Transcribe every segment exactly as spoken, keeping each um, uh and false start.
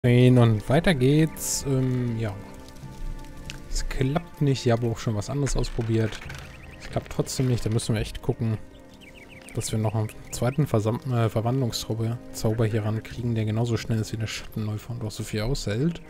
Und weiter geht's. Ähm, ja. Es klappt nicht. Ich habe auch schon was anderes ausprobiert. Es klappt trotzdem nicht. Da müssen wir echt gucken, dass wir noch einen zweiten Versam äh, Verwandlungszauber Zauber hier rankriegen, der genauso schnell ist wie der Schattenläufer und auch so viel aushält.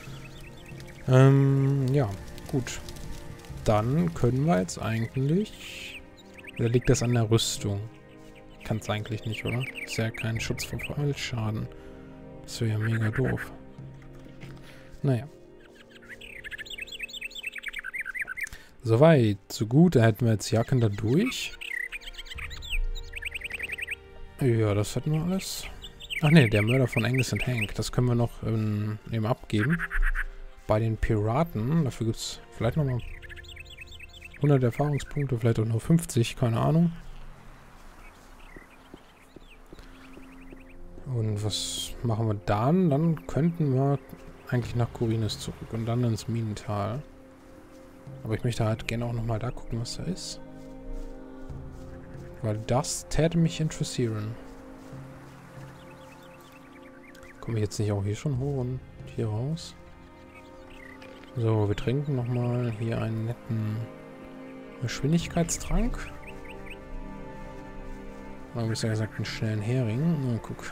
Ähm, ja, gut. Dann können wir jetzt eigentlich... Oder liegt das an der Rüstung? Kann es eigentlich nicht, oder? Ist ja kein Schutz vor Fallschaden. Das wäre ja mega doof. Naja. Soweit, so gut. Da hätten wir jetzt Jacken da durch. Ja, das hätten wir alles. Ach ne, der Mörder von Angus und Hank. Das können wir noch ähm, eben abgeben. Bei den Piraten. Dafür gibt es vielleicht nochmal hundert Erfahrungspunkte, vielleicht auch nur fünfzig, keine Ahnung. Und was machen wir dann? Dann könnten wir eigentlich nach Khorinis zurück und dann ins Minental. Aber ich möchte halt gerne auch nochmal da gucken, was da ist. Weil das täte mich interessieren. Komme ich jetzt nicht auch hier schon hoch und hier raus? So, wir trinken nochmal hier einen netten Geschwindigkeitstrank. Oder besser gesagt einen schnellen Hering. Na, guck.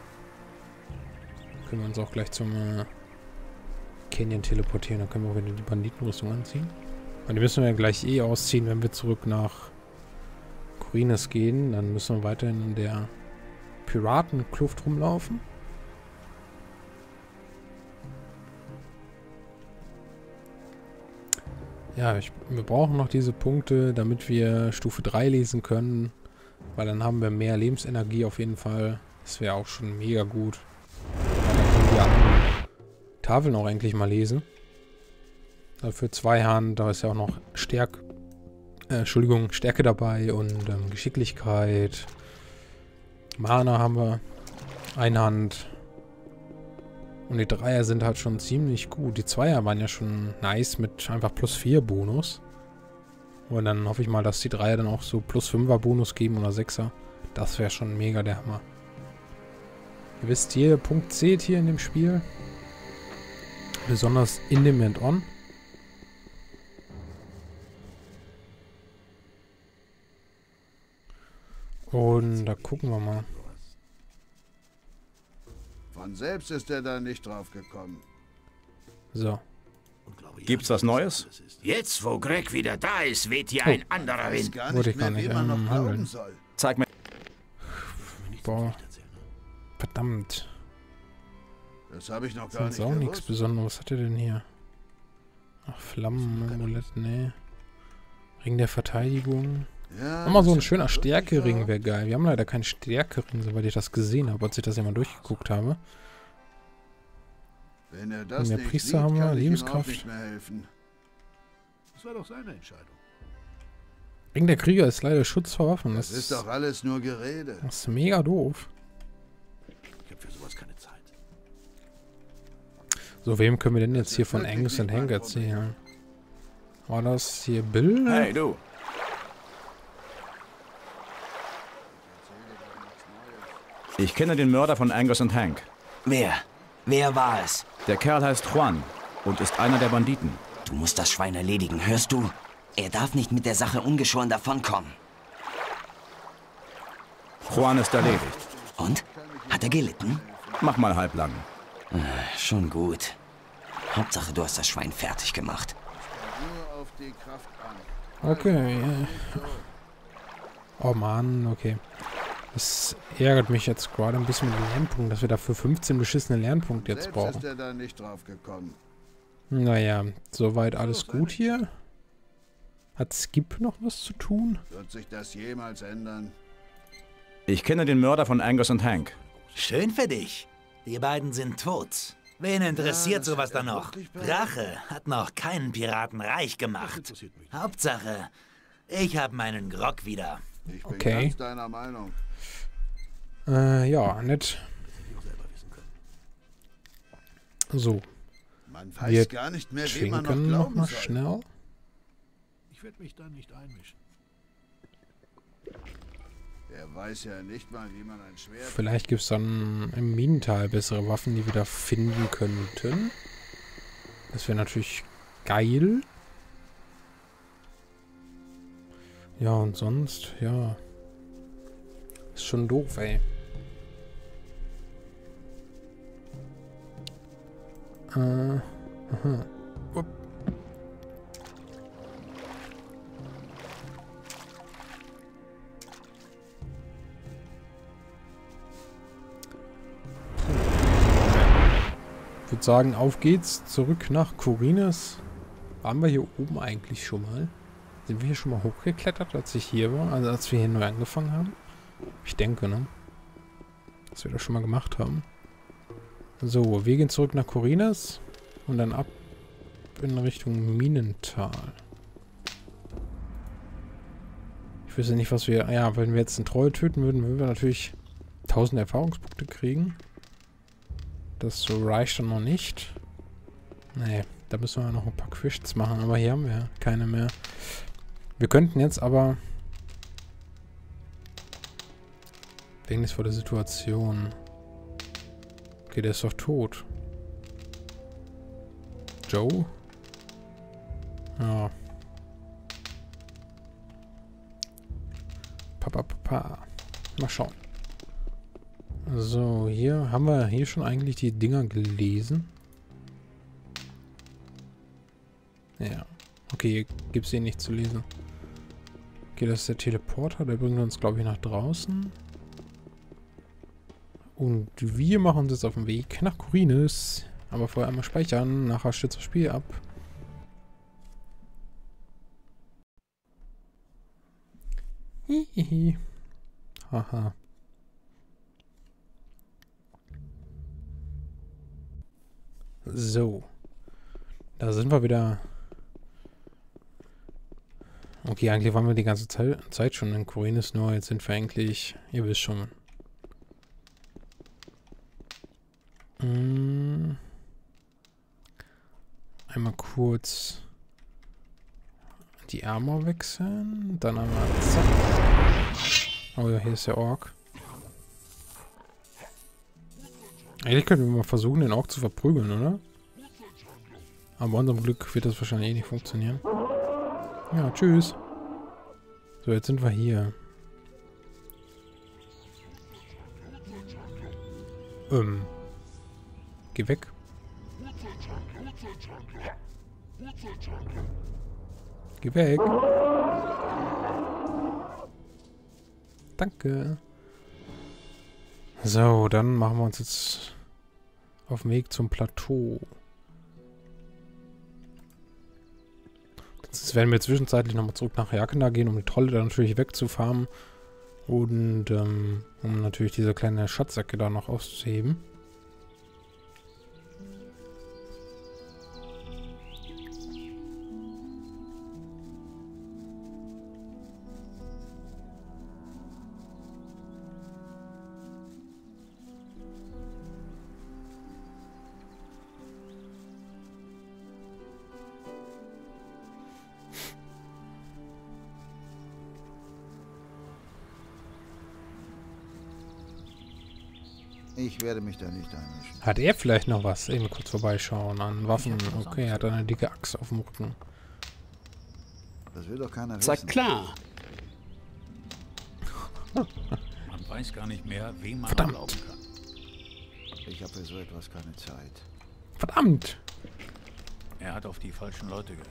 Können wir uns auch gleich zum äh, Canyon teleportieren. Dann können wir auch wieder die Banditenrüstung anziehen. Und die müssen wir ja gleich eh ausziehen, wenn wir zurück nach Khorinis gehen. Dann müssen wir weiterhin in der Piratenkluft rumlaufen. Ja, ich, wir brauchen noch diese Punkte, damit wir Stufe drei lesen können. Weil dann haben wir mehr Lebensenergie auf jeden Fall. Das wäre auch schon mega gut. Ja, Tafeln auch eigentlich mal lesen. Für Zweihand, da ist ja auch noch Stärk, äh, Entschuldigung, Stärke dabei und ähm, Geschicklichkeit. Mana haben wir. Einhand. Und die Dreier sind halt schon ziemlich gut. Die Zweier waren ja schon nice mit einfach plus vier Bonus. Und dann hoffe ich mal, dass die Dreier dann auch so plus fünfer Bonus geben oder sechser. Das wäre schon mega der Hammer. Ihr wisst, jeder Punkt zählt hier in dem Spiel. Besonders in dem Add-on. Und da gucken wir mal. Von selbst ist er da nicht drauf gekommen. So. Gibt's was Neues? Jetzt, wo Greg wieder da ist, weht hier Oh. ein anderer Weiß Wind. gar Wollte nicht ich gar mehr, nicht, wie man ähm, noch handeln. glauben soll. Zeig mir. Boah. Verdammt. Das habe ich noch Das gar ist nicht auch nichts gewusst. Besonderes. Was hat er denn hier? Ach, Flammen, Amulett, nee. Ring der Verteidigung. Ja, Nochmal so ein das schöner ist wirklich Stärkering wahr. wäre geil. Wir haben leider keinen Stärkering, soweit ich das gesehen habe, als ich das ja mal durchgeguckt habe. Wenn er das Der nicht Priester sieht, haben wir, kann ich ihm auch Lebenskraft. nicht mehr helfen. Das war doch seine Entscheidung. Ring der Krieger ist leider Schutz vor Waffen. Das, Das ist doch alles nur Gerede. das ist mega doof. Ich habe für sowas keine Zeit. So, wem können wir denn jetzt Das hier ist von wirklich Angus nicht und Hank mein erzählen? War das hier Bill? Hey, du. Ich kenne den Mörder von Angus und Hank. Wer? Wer war es? Der Kerl heißt Juan und ist einer der Banditen. Du musst das Schwein erledigen, hörst du? Er darf nicht mit der Sache ungeschoren davonkommen. Juan ist erledigt. Und? Hat er gelitten? Mach mal halblang. Äh, schon gut. Hauptsache, du hast das Schwein fertig gemacht. Nur auf die Kraft an. Okay. Oh Mann, okay. Das ärgert mich jetzt gerade ein bisschen mit den Lernpunkten, dass wir dafür fünfzehn beschissene Lernpunkte jetzt Selbst brauchen. ist er da nicht drauf gekommen. Naja, soweit alles gut hier. Hat Skip noch was zu tun? Wird sich das jemals ändern? Ich kenne den Mörder von Angus und Hank. Schön für dich. Die beiden sind tot. Wen interessiert das sowas hat er dann noch? wirklich behauptet. Rache hat noch keinen Piraten reich gemacht. Hauptsache, ich habe meinen Grog wieder. Ich bin Okay. ganz deiner Meinung. Äh, ja, nett. So, Man weiß wir gar nicht mehr, wem man noch trinken noch glauben mal soll. schnell. Ich werde mich da nicht einmischen. Er weiß ja nicht mal, wie man ein Schwert... Vielleicht gibt es dann im Minental bessere Waffen, die wir da finden könnten. Das wäre natürlich geil. Ja, und sonst, ja. Ist schon doof, ey. Äh, aha. Upp. Ich würde sagen, auf geht's. Zurück nach Khorinis. Waren wir hier oben eigentlich schon mal? Sind wir hier schon mal hochgeklettert, als ich hier war? Also als wir hier neu angefangen haben? Ich denke, ne? Dass wir das schon mal gemacht haben. So, wir gehen zurück nach Khorinis. Und dann ab in Richtung Minental. Ich wüsste nicht, was wir... Ja, wenn wir jetzt einen Troll töten würden, würden wir natürlich tausend Erfahrungspunkte kriegen. Das reicht dann noch nicht. Nee, da müssen wir noch ein paar Quests machen, aber hier haben wir keine mehr. Wir könnten jetzt aber... Wegen des vor der Situation... Okay, der ist doch tot. Joe? Ja. Papa, papa. Mal schauen. So, hier haben wir hier schon eigentlich die Dinger gelesen. Ja. Okay, hier gibt es hier nicht zu lesen. Okay, das ist der Teleporter. Der bringt uns, glaube ich, nach draußen. Und wir machen uns jetzt auf den Weg nach Khorinis. Aber vorher einmal speichern. Nachher stürzt das Spiel ab. Hihihi. Haha. So. Da sind wir wieder. Okay, eigentlich waren wir die ganze Zeit schon in Khorinis, nur jetzt sind wir eigentlich, ihr wisst schon. Hm. Einmal kurz die Armor wechseln, dann einmal zack. Oh ja, hier ist der Ork. Eigentlich könnten wir mal versuchen, den Ork zu verprügeln, oder? Aber bei unserem Glück wird das wahrscheinlich eh nicht funktionieren. Ja, tschüss. So, jetzt sind wir hier. Ähm. Geh weg. Geh weg. Danke. So, dann machen wir uns jetzt auf den Weg zum Plateau. Jetzt werden wir zwischenzeitlich nochmal zurück nach Jakena gehen, um die Trolle da natürlich wegzufarmen. Und ähm, um natürlich diese kleine Schatzsäcke da noch auszuheben. Ich werde mich da nicht einmischen. Hat er vielleicht noch was? Eben kurz vorbeischauen an Waffen. Okay, er hat eine dicke Axt auf dem Rücken. Das will doch keiner Sag wissen. klar. Man weiß gar nicht mehr, wem man Verdammt. glauben kann. Ich habe für so etwas keine Zeit. Verdammt! Er hat auf die falschen Leute gehört.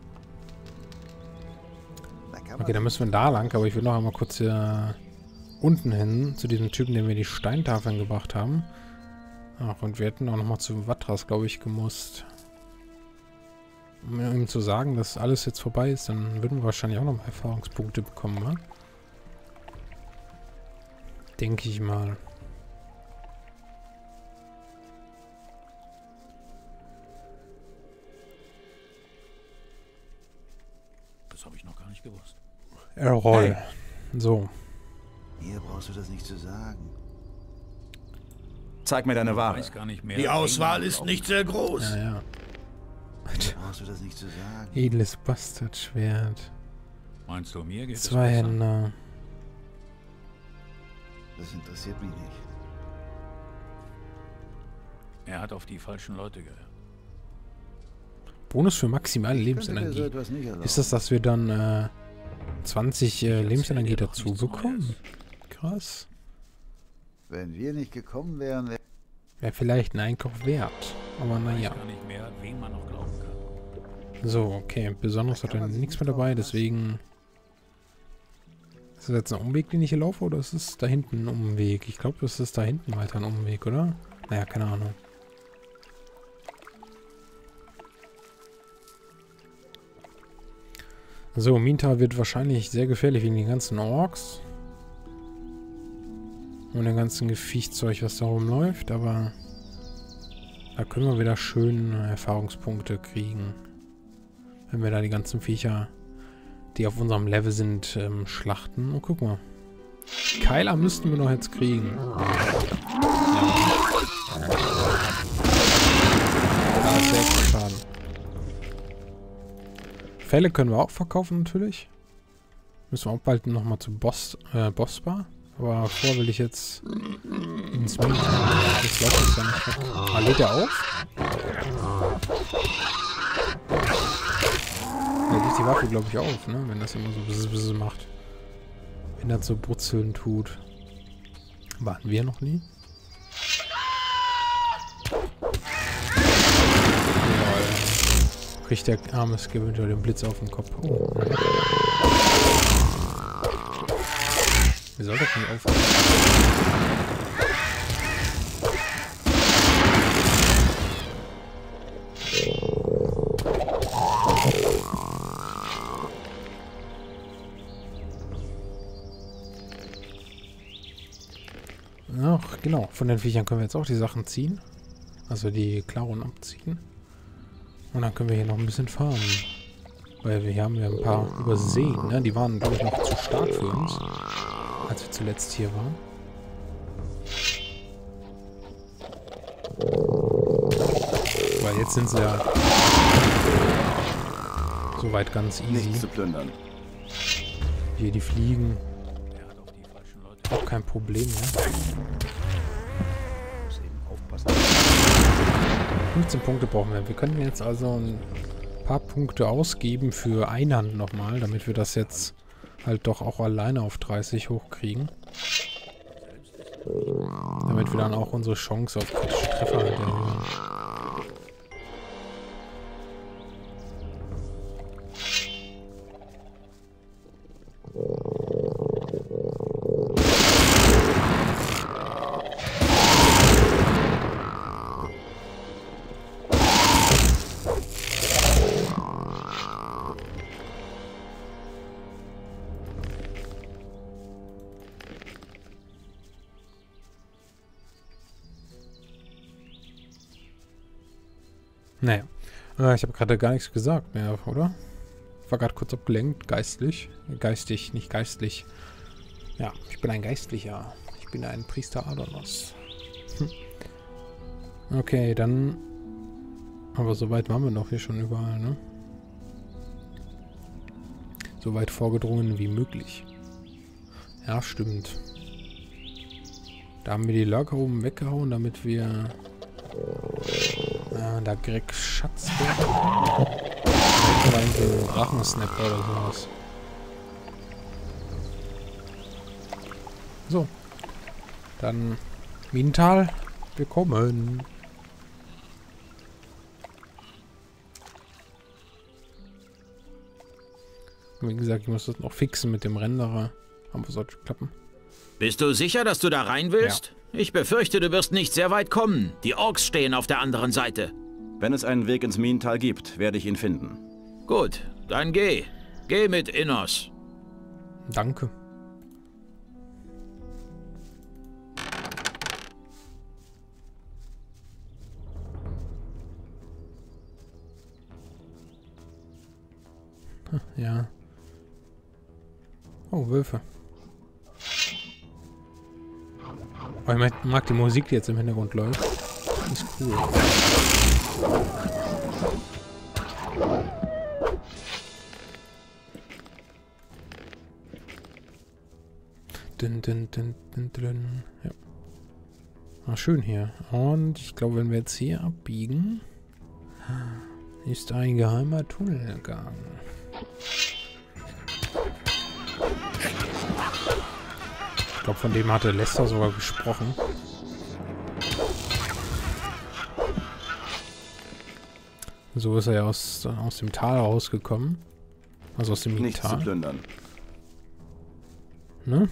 Da kann man Okay, dann müssen wir da lang, aber ich will noch einmal kurz hier unten hin, zu diesem Typen, den wir die Steintafeln gebracht haben. Ach, und wir hätten auch nochmal zu Vatras, glaube ich, gemusst. Um ihm zu sagen, dass alles jetzt vorbei ist, dann würden wir wahrscheinlich auch noch Erfahrungspunkte bekommen, ne? Denke ich mal. Das habe ich noch gar nicht gewusst. Errol. So. Hier brauchst du das nicht zu sagen. Zeig mir deine Man Ware. weiß gar nicht mehr, Die wem Auswahl man ist glauben nicht sehr groß. Ja, ja. Hier brauchst du das nicht zu sagen. Edles Bastardschwert. kann. Meinst du, mir geht es Zwei besser? Hände. Das interessiert mich nicht. Er hat auf die falschen Leute gehört. Bonus für maximale Ich könnte mir Lebensenergie. so etwas nicht erlauben. Ist das, dass wir dann äh, zwanzig äh, Lebensenergie dazu bekommen? Krass. Wenn wir nicht gekommen wären, wär Wäre vielleicht ein Einkauf wert. Aber Ich naja. weiß gar nicht mehr, wem man noch glauben kann. So, okay. Besonders hat er nichts mehr dabei, deswegen... Ist das jetzt ein Umweg, den ich hier laufe, oder ist es da hinten ein Umweg? Ich glaube, das ist da hinten weiter ein Umweg, oder? Naja, keine Ahnung. So, Mintal wird wahrscheinlich sehr gefährlich wegen den ganzen Orks. Und dem ganzen Geviechzeug, was da rumläuft, aber da können wir wieder schön Erfahrungspunkte kriegen. Wenn wir da die ganzen Viecher, die auf unserem Level sind, ähm, schlachten. Und guck mal. Keiler müssten wir noch jetzt kriegen. Ja. Da ist sehr viel Schaden. Fälle können wir auch verkaufen natürlich. Müssen wir auch bald nochmal zu Boss, äh, Bossbar. Aber vorher will ich jetzt ins Menü. Das läuft jetzt ja nicht weg. Ah, lädt er auf? Er lädt die Waffe, glaube ich, auf, ne? Wenn das immer so bzz bzz macht. Wenn das so brutzeln tut. Warten wir noch nie? Kriegt der arme Scavenger den Blitz auf den Kopf. Oh. Wir sollten doch nicht aufhören. Ach, genau. Von den Viechern können wir jetzt auch die Sachen ziehen. Also die Klaron abziehen. Und dann können wir hier noch ein bisschen farmen. Weil wir hier haben ja ein paar übersehen, ne? Die waren, glaube ich, noch zu stark für uns. Als wir zuletzt hier waren. Weil jetzt sind sie ja soweit ganz easy. Nichts zu plündern. Hier die Fliegen. Er hat auf die falschen Leute Auch kein Problem mehr. Muss eben aufpassen. fünfzehn Punkte brauchen wir. Wir können jetzt also ein paar Punkte ausgeben für Einhand nochmal, damit wir das jetzt halt doch auch alleine auf dreißig hochkriegen. Damit wir dann auch unsere Chance auf kritische Treffer halt erhöhen. Naja. Äh, ich habe gerade gar nichts gesagt mehr, oder? War gerade kurz abgelenkt, geistlich. Geistig, nicht geistlich. Ja, ich bin ein Geistlicher. Ich bin ein Priester Adonos. Hm. Okay, dann... Aber so weit waren wir doch hier schon überall, ne? So weit vorgedrungen wie möglich. Ja, stimmt. Da haben wir die Lurker oben weggehauen, damit wir... Äh, da Greg Schatz wird. Oder ein Drachensnap oder sowas. So. Dann Mintal, willkommen. Wie gesagt, ich muss das noch fixen mit dem Renderer. Aber sollte klappen. Bist du sicher, dass du da rein willst? Ja. Ich befürchte, du wirst nicht sehr weit kommen. Die Orks stehen auf der anderen Seite. Wenn es einen Weg ins Minental gibt, werde ich ihn finden. Gut, dann geh. Geh mit Innos. Danke. Hm, ja. Oh, Wölfe. Oh, ich mag die Musik, die jetzt im Hintergrund läuft. Das ist cool. dün, dün, dün, dün, dün. Ja. Ah, schön hier. Und ich glaube, wenn wir jetzt hier abbiegen, ist ein geheimer Tunnelgang. Ich glaube, von dem hatte Lester sogar gesprochen. So ist er ja aus, aus dem Tal rausgekommen. Also aus dem Nichts Tal. zu plündern. Ne?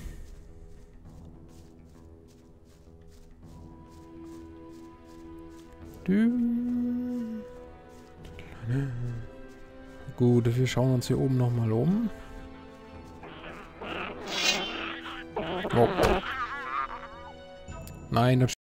Gut, wir schauen uns hier oben nochmal um. Oh. Nein, das